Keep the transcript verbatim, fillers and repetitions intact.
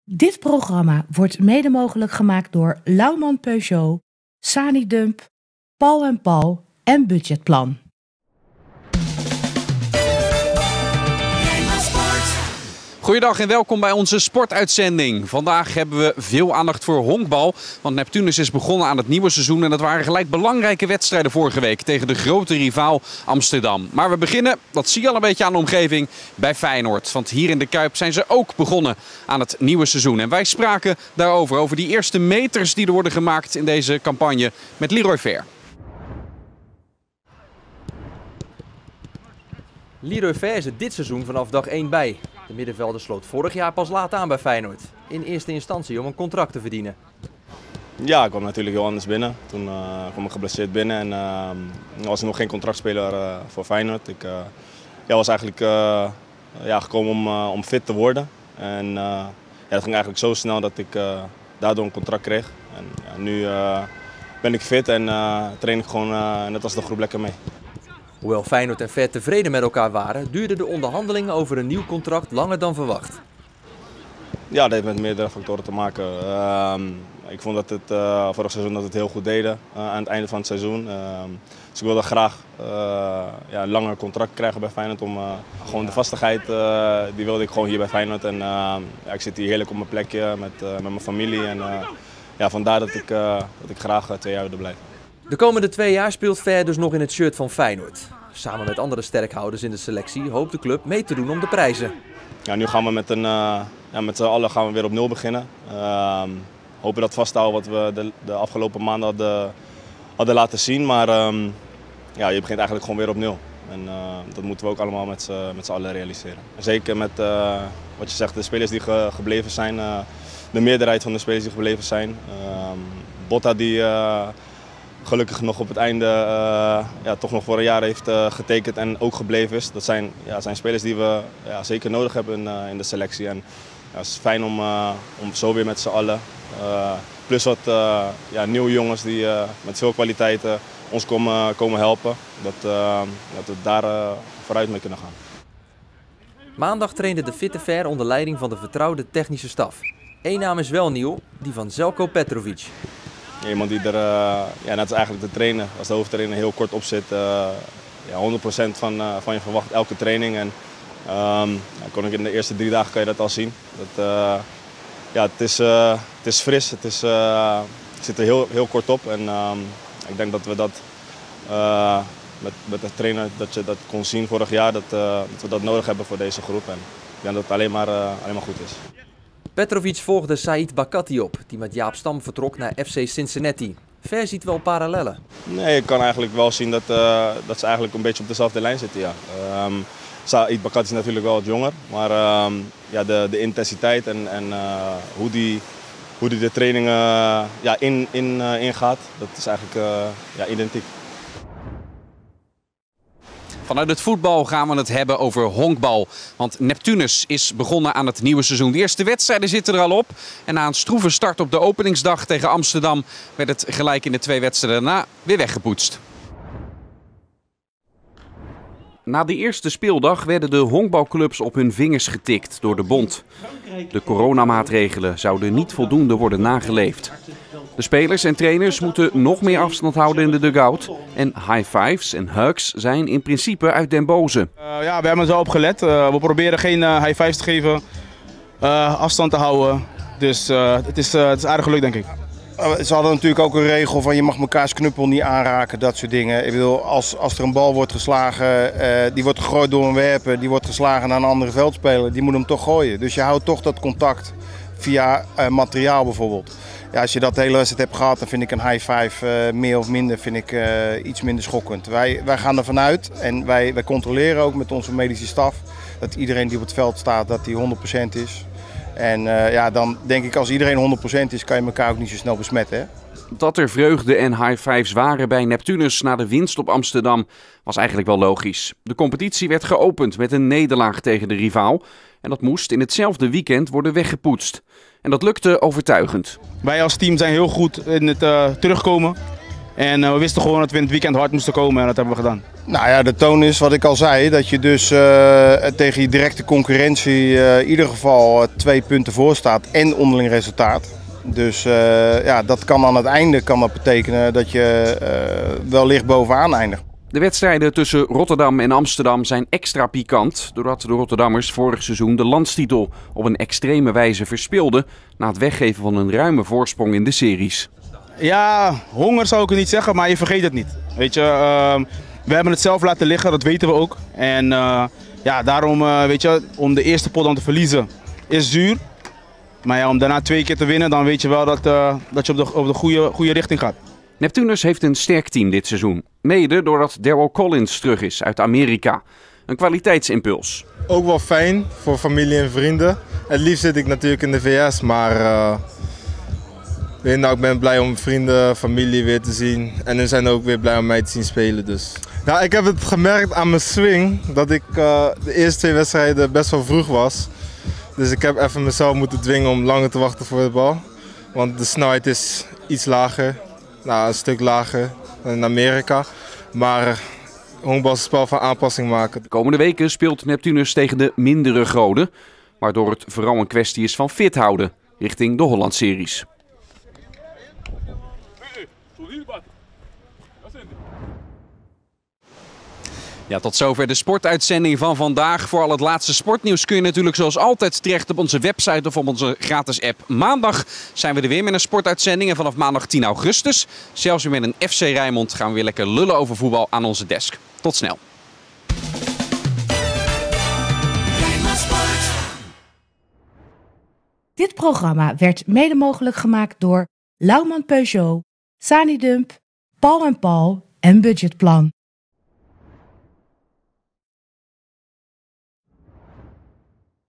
Dit programma wordt mede mogelijk gemaakt door Lauwman Peugeot, Sanidump, Paul en Paul en Budgetplan. Goeiedag en welkom bij onze sportuitzending. Vandaag hebben we veel aandacht voor honkbal, want Neptunus is begonnen aan het nieuwe seizoen en dat waren gelijk belangrijke wedstrijden vorige week tegen de grote rivaal Amsterdam. Maar we beginnen, dat zie je al een beetje aan de omgeving, bij Feyenoord. Want hier in de Kuip zijn ze ook begonnen aan het nieuwe seizoen. En wij spraken daarover, over die eerste meters die er worden gemaakt in deze campagne met Leroy Ver. Leroy Ver is er dit seizoen vanaf dag één bij. De middenvelder sloot vorig jaar pas laat aan bij Feyenoord. In eerste instantie om een contract te verdienen. Ja, ik kwam natuurlijk heel anders binnen. Toen uh, kwam ik geblesseerd binnen en uh, was ik nog geen contractspeler uh, voor Feyenoord. Ik uh, ja, was eigenlijk uh, ja, gekomen om, uh, om fit te worden. En uh, ja, dat ging eigenlijk zo snel dat ik uh, daardoor een contract kreeg. En ja, nu uh, ben ik fit en uh, train ik gewoon uh, net als de groep lekker mee. Hoewel Feyenoord en Ver tevreden met elkaar waren, duurden de onderhandelingen over een nieuw contract langer dan verwacht. Ja, dat heeft met meerdere factoren te maken. Uh, ik vond dat het uh, vorig seizoen dat het heel goed deden uh, aan het einde van het seizoen. Uh, dus ik wilde graag uh, ja, een langer contract krijgen bij Feyenoord. Om, uh, gewoon de vastigheid uh, die wilde ik gewoon hier bij Feyenoord. En, uh, ja, ik zit hier heerlijk op mijn plekje met, uh, met mijn familie. En, uh, ja, vandaar dat ik, uh, dat ik graag uh, twee jaar wilde blijven. De komende twee jaar speelt Ver dus nog in het shirt van Feyenoord. Samen met andere sterkhouders in de selectie hoopt de club mee te doen om de prijzen. Ja, nu gaan we met, een, uh, ja, met z'n allen gaan we weer op nul beginnen. Uh, hopen dat vasthouden wat we de, de afgelopen maanden hadden, hadden laten zien. Maar um, ja, je begint eigenlijk gewoon weer op nul. En uh, dat moeten we ook allemaal met z'n allen realiseren. Zeker met uh, wat je zegt, de spelers die ge, gebleven zijn. Uh, de meerderheid van de spelers die gebleven zijn. Uh, Botta die... Uh, gelukkig nog op het einde uh, ja, toch nog voor een jaar heeft uh, getekend en ook gebleven is. Dat zijn, ja, zijn spelers die we ja, zeker nodig hebben in, uh, in de selectie. En ja, het is fijn om, uh, om zo weer met z'n allen, uh, plus wat uh, ja, nieuwe jongens die uh, met veel kwaliteiten ons komen, komen helpen, dat, uh, dat we daar uh, vooruit mee kunnen gaan. Maandag trainde de fitte Ver onder leiding van de vertrouwde technische staf. Eén naam is wel nieuw, die van Željko Petrović. Iemand die er, uh, ja, net als eigenlijk de trainer, als de hoofdtrainer heel kort op zit, uh, ja, honderd procent van, uh, van je verwacht elke training. En um, ja, kon ik in de eerste drie dagen kan je dat al zien. Dat, uh, ja, het, is, uh, het is fris, het, is, uh, het zit er heel, heel kort op. En um, ik denk dat we dat uh, met, met de trainer dat je dat kon zien vorig jaar, dat, uh, dat we dat nodig hebben voor deze groep. En ik denk dat het alleen maar, uh, alleen maar goed is. Petrović volgde Saïd Bakati op, die met Jaap Stam vertrok naar F C Cincinnati. Ver ziet wel parallellen. Nee, ik kan eigenlijk wel zien dat, uh, dat ze eigenlijk een beetje op dezelfde lijn zitten. Ja. Um, Saïd Bakati is natuurlijk wel wat jonger, maar um, ja, de, de intensiteit en, en uh, hoe die, hoe die de trainingen uh, ja, in, in, uh, ingaat, dat is eigenlijk uh, ja, identiek. Vanuit het voetbal gaan we het hebben over honkbal. Want Neptunus is begonnen aan het nieuwe seizoen. De eerste wedstrijden zitten er al op. En na een stroeve start op de openingsdag tegen Amsterdam werd het gelijk in de twee wedstrijden daarna weer weggepoetst. Na de eerste speeldag werden de honkbalclubs op hun vingers getikt door de bond. De coronamaatregelen zouden niet voldoende worden nageleefd. De spelers en trainers moeten nog meer afstand houden in de dugout. En high fives en hugs zijn in principe uit den boze. Uh, ja, we hebben er zo op gelet. Uh, we proberen geen uh, high fives te geven, uh, afstand te houden. Dus uh, het, is, uh, het is aardig gelukt, denk ik. Ze hadden natuurlijk ook een regel van je mag mekaars knuppel niet aanraken, dat soort dingen. Ik bedoel, als, als er een bal wordt geslagen, uh, die wordt gegooid door een werper, die wordt geslagen naar een andere veldspeler, die moet hem toch gooien. Dus je houdt toch dat contact via uh, materiaal bijvoorbeeld. Ja, als je dat de hele wedstrijd hebt gehad, dan vind ik een high five uh, meer of minder vind ik, uh, iets minder schokkend. Wij, wij gaan ervan uit en wij, wij controleren ook met onze medische staf dat iedereen die op het veld staat, dat die honderd procent is. En uh, ja, dan denk ik als iedereen honderd procent is, kan je elkaar ook niet zo snel besmetten. Hè? Dat er vreugde en high fives waren bij Neptunus na de winst op Amsterdam was eigenlijk wel logisch. De competitie werd geopend met een nederlaag tegen de rivaal. En dat moest in hetzelfde weekend worden weggepoetst. En dat lukte overtuigend. Wij als team zijn heel goed in het uh, terugkomen. En uh, we wisten gewoon dat we in het weekend hard moesten komen en dat hebben we gedaan. Nou ja, de toon is wat ik al zei, dat je dus uh, tegen je directe concurrentie uh, in ieder geval uh, twee punten voor staat en onderling resultaat. Dus uh, ja, dat kan aan het einde kan dat betekenen dat je uh, wel licht bovenaan eindigt. De wedstrijden tussen Rotterdam en Amsterdam zijn extra pikant, doordat de Rotterdammers vorig seizoen de landstitel op een extreme wijze verspeelden na het weggeven van een ruime voorsprong in de series. Ja, honger zou ik het niet zeggen, maar je vergeet het niet. Weet je, uh, we hebben het zelf laten liggen, dat weten we ook. En uh, ja, daarom, uh, weet je, om de eerste pot dan te verliezen is zuur. Maar ja, om daarna twee keer te winnen, dan weet je wel dat, uh, dat je op de, op de goede, goede richting gaat. Neptunus heeft een sterk team dit seizoen. Mede doordat Daryl Collins terug is uit Amerika. Een kwaliteitsimpuls. Ook wel fijn voor familie en vrienden. Het liefst zit ik natuurlijk in de V S, maar uh, weet nou, ik ben blij om vrienden, familie weer te zien. En hun zijn ook weer blij om mij te zien spelen. Dus. Ja, ik heb het gemerkt aan mijn swing dat ik uh, de eerste twee wedstrijden best wel vroeg was. Dus ik heb even mezelf moeten dwingen om langer te wachten voor de bal. Want de snelheid is iets lager. Nou, een stuk lager dan in Amerika. Maar honkbal is een spel van aanpassing maken. De komende weken speelt Neptunus tegen de mindere goden. Waardoor het vooral een kwestie is van fit houden richting de Holland-series. Ja, tot zover de sportuitzending van vandaag. Voor al het laatste sportnieuws kun je natuurlijk zoals altijd terecht op onze website of op onze gratis app. Maandag zijn we er weer met een sportuitzending en vanaf maandag tien augustus, zelfs weer met een F C Rijnmond, gaan we weer lekker lullen over voetbal aan onze desk. Tot snel. Dit programma werd mede mogelijk gemaakt door Lauwman Peugeot, Sanidump, Paul en Paul en Budgetplan.